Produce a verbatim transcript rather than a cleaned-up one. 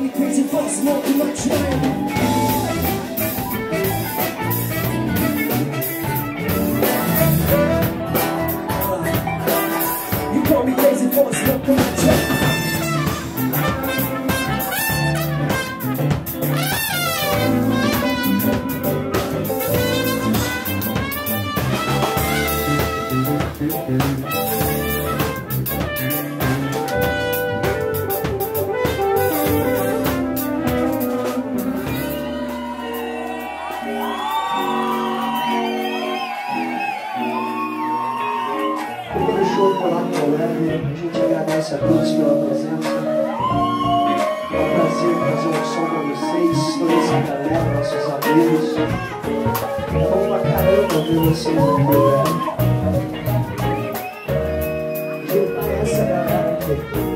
me crazy for smoking my train. You call me crazy for smoking my train. Primeiro show Collateral, a gente agradece a todos pela presença. É um prazer fazer um som pra vocês, toda essa galera, nossos amigos. Bom pra caramba ver vocês aqui, velho. Juntar essa galera aqui.